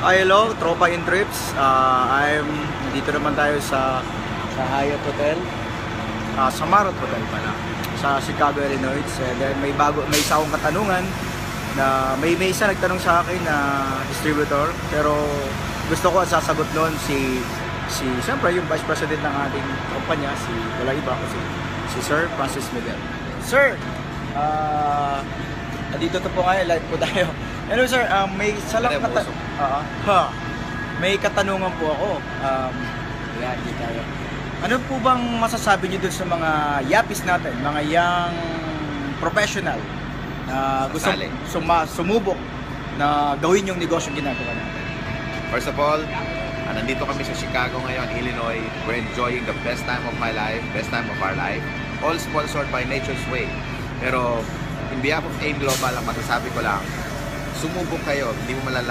Hello, Tropa in Trips. Dito naman tayo sa Hyatt Hotel. Sa Marriott Hotel pala. Sa Chicago, Illinois. And then may isa akong katanungan na may isa nagtanong sa akin na distributor, pero gusto ko ang sasagot noon siyempre yung Vice President ng ating kumpanya, wala iba kasi si Sir Francis Miguel. Sir, dito to po ngayon, live po tayo. Hello sir, may katanungan po ako. Yan, dito tayo. Ano po bang masasabi niyo dun sa mga yapis natin, mga young professional na gusto sumubok na gawin yung negosyong ginagawa natin? First of all, nandito kami sa Chicago ngayon, Illinois. We're enjoying the best time of my life, best time of our life. All sponsored by Nature's Way. Pero in behalf of AIM Global, ang masasabi ko lang, sumubok kayo, hindi mo malalaman